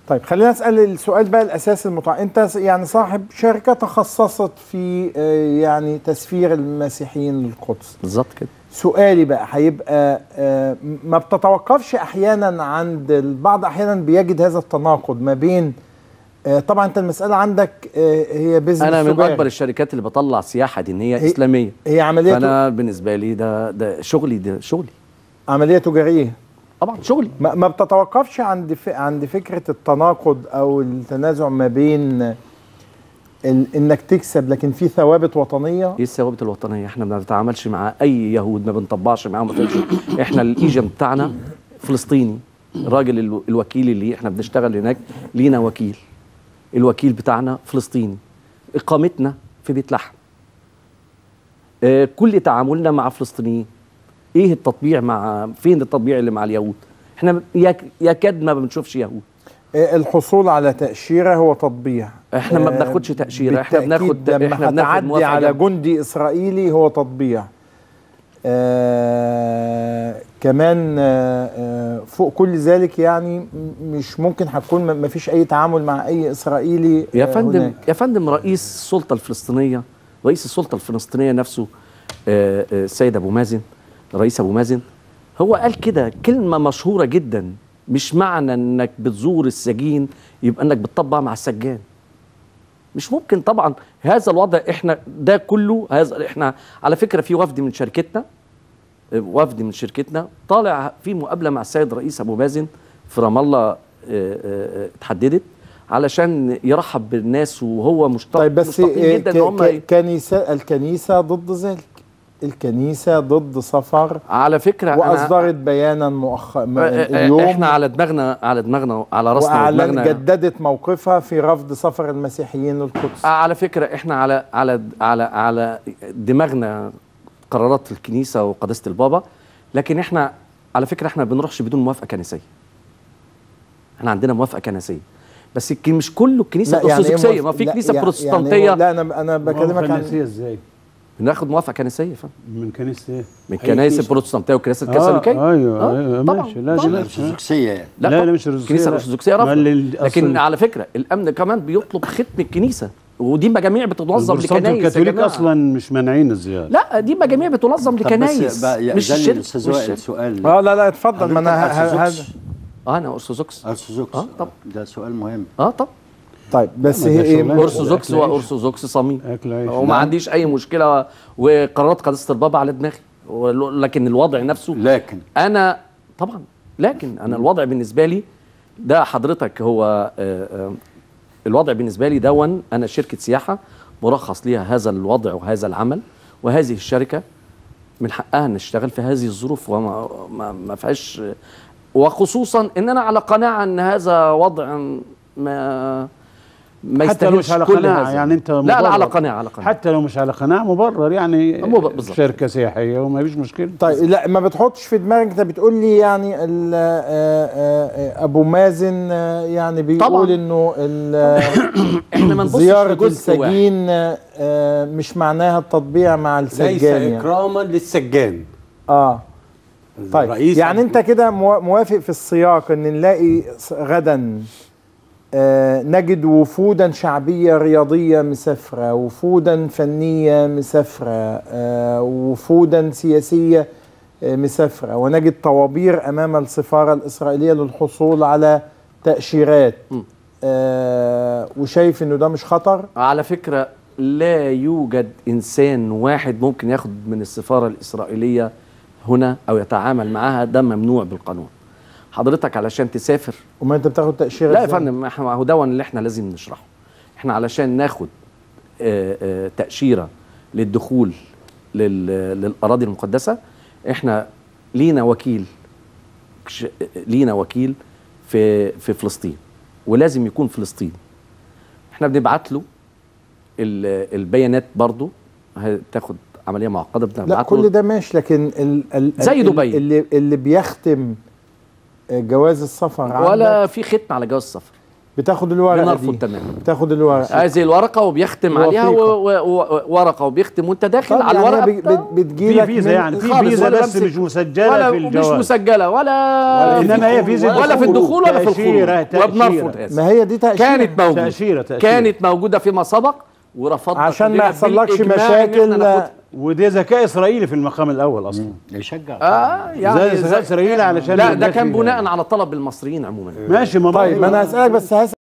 طيب خلينا اسال السؤال بقى الاساسي انت يعني صاحب شركه تخصصت في يعني تسفير المسيحيين للقدس. بالظبط كده. سؤالي بقى هيبقى ما بتتوقفش احيانا عند البعض، احيانا بيجد هذا التناقض ما بين طبعا انت المساله عندك هي بيزنس. انا من اكبر الشركات اللي بطلع سياحه دينيه اسلاميه. هي عمليه، فانا بالنسبه لي ده شغلي، ده شغلي، عمليه تجاريه طبعا شغلي. ما بتتوقفش عند فكره التناقض او التنازع ما بين انك تكسب لكن في ثوابت وطنيه. ايه الثوابت الوطنيه؟ احنا ما بنتعاملش مع اي يهود، ما بنطبقش معاهم. احنا الايجنت بتاعنا فلسطيني. الراجل الوكيل اللي احنا بنشتغل هناك لينا وكيل، الوكيل بتاعنا فلسطيني، اقامتنا في بيت لحم. كل تعاملنا مع فلسطينيين. ايه التطبيع فين التطبيع اللي مع اليهود؟ احنا يكاد ما بنشوفش يهود. الحصول على تأشيرة هو تطبيع. احنا ما بناخدش تأشيرة، احنا بناخد لما هتعدي على جندي إسرائيلي هو تطبيع. كمان فوق كل ذلك يعني مش ممكن هتكون ما فيش أي تعامل مع أي إسرائيلي يا فندم هناك. يا فندم، رئيس السلطة الفلسطينية نفسه السيد أبو مازن، رئيس أبو مازن، هو قال كده كلمة مشهورة جدا: مش معنى انك بتزور السجين يبقى انك بتطبع مع السجان. مش ممكن طبعا هذا الوضع. احنا ده كله احنا على فكرة في وفد من شركتنا طالع في مقابلة مع السيد رئيس أبو مازن في رام الله، اتحددت علشان يرحب بالناس، وهو مشتاق. طيب بس جدا ان هم الكنيسة ضد ذلك. الكنيسة ضد سفر على فكرة، وأصدرت بيانا اليوم. احنا على دماغنا على راسنا ودماغنا، جددت موقفها في رفض سفر المسيحيين للقدس. على فكرة احنا على دماغنا قرارات الكنيسة وقداسة البابا، لكن احنا على فكرة احنا ما بنروحش بدون موافقة كنسية. احنا عندنا موافقة كنسية، بس مش كله الكنيسة الأرثوذكسية، ما في كنيسة بروتستانتية. يعني لا أنا بكلمك عن كنسية ازاي؟ بناخد موافقة كنسية يا فندم. من كنيسة ايه؟ من الكنائس البروتستانتية والكنيسة الكاثوليكية. ايوه ماشي. لا دي الأرثوذكسية يعني. لا مش الأرثوذكسية. الكنيسة الأرثوذكسية رفض. لكن على فكرة الأمن كمان بيطلب ختم الكنيسة، ودي مجاميع بتنظم لكنايس. الكاثوليك اصلا مش مانعين الزيارة. لا دي مجاميع بتنظم لكنايس، مش السؤال. لا اتفضل. ما انا هذا انا ارثوذكس. طب ده سؤال مهم. طب طيب بس هي ايه؟ ارثوذكس صميم، وما عنديش اي مشكله، وقرارات قداسه البابا على دماغي، لكن الوضع نفسه انا طبعا، لكن انا الوضع بالنسبه لي ده حضرتك هو الوضع بالنسبه لي دون. انا شركه سياحه مرخص ليها هذا الوضع وهذا العمل، وهذه الشركه من حقها ان تشتغل في هذه الظروف وما فيهاش، وخصوصا ان انا على قناعه ان هذا وضع ما حتى لو مش على قناعه يعني انت لا على قناعه حتى لو مش على قناعه مبرر يعني شركه سياحيه وما فيش مشكله. طيب لا ما بتحطش في دماغك، انت بتقول لي يعني ابو مازن يعني بيقول انه احنا زياره السجين مش معناها التطبيع مع السجان، ليس اكراما للسجان. طيب يعني انت كده موافق في السياق ان نلاقي غدا نجد وفودا شعبية رياضية مسافرة، وفودا فنية مسافرة، وفودا سياسية مسافرة، ونجد طوابير أمام السفارة الإسرائيلية للحصول على تأشيرات، وشايف إنه ده مش خطر؟ على فكرة لا يوجد إنسان واحد ممكن ياخد من السفارة الإسرائيلية هنا أو يتعامل معها، ده ممنوع بالقانون. حضرتك علشان تسافر وما انت بتاخد تأشيرة لا يا فندم، هو ده اللي احنا لازم نشرحه. احنا علشان ناخد تأشيرة للدخول للأراضي المقدسة، احنا لينا وكيل في فلسطين، ولازم يكون فلسطيني. احنا بنبعت له البيانات، برضو هتاخد عملية معقدة. لا كل ده ماشي، لكن زي دبي اللي بيختم جواز السفر ولا في ختم على جواز السفر. بتاخد الورقه بنرفض دي تماما. بتاخد الورقه هذه الورقه وبيختم عليها ورقه وبيختم وانت داخل على الورقه بتجيلك فيزا، يعني في فيزا بس مش مسجله في الجواز، مش مسجله ولا انما هي فيزا ولا في الدخول ولا في الخروج، وبنرفض هذا. ما هي دي تأشيرة. كانت موجوده فيما سبق ورفضنا عشان ما يحصلكش مشاكل، وده ذكاء اسرائيلي في المقام الاول اصلا يشجع يعني ذكاء اسرائيلي علشان لا ده كان بناء على طلب المصريين عموما. ماشي. طيب ما انا هسألك بس